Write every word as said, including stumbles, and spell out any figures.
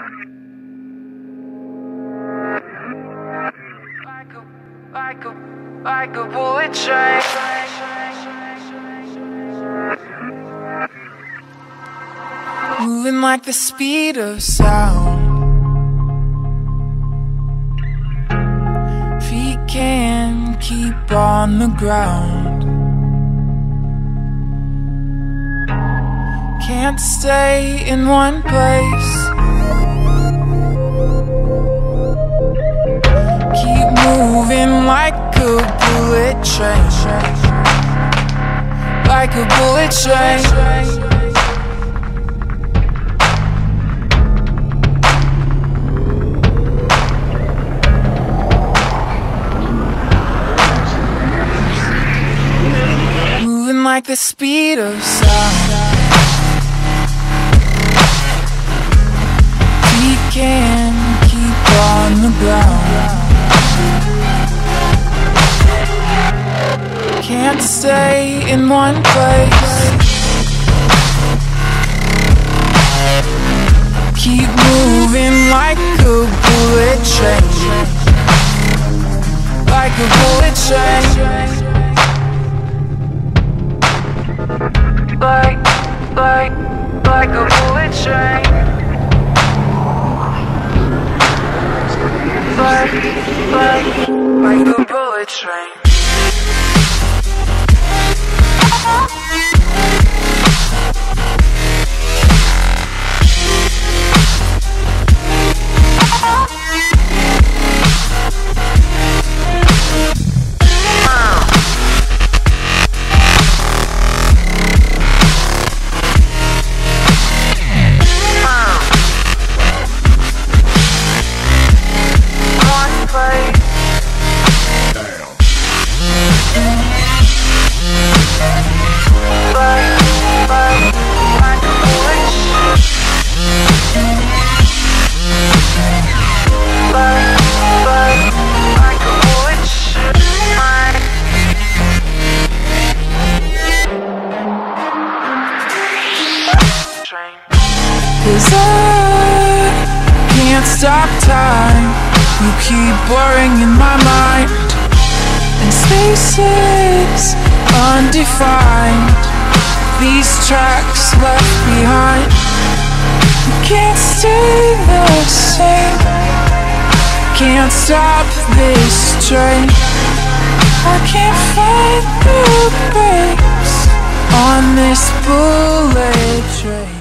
Like a, like a bullet train. Moving like the speed of sound. Feet can't keep on the ground. Can't stay in one place. Keep moving like a bullet train. Like a bullet train. Moving like the speed of sound. Feet can't keep on the ground. Can't stay in one place. Keep moving like a bullet train. Like a bullet train. Like, like, like a bullet train. Like, like, like a bullet train. Cause I can't stop time. You keep blurring in my mind, and spaces undefined. These tracks left behind. You can't stay the same. Can't stop this train. I can't find the brakes on this bullet train.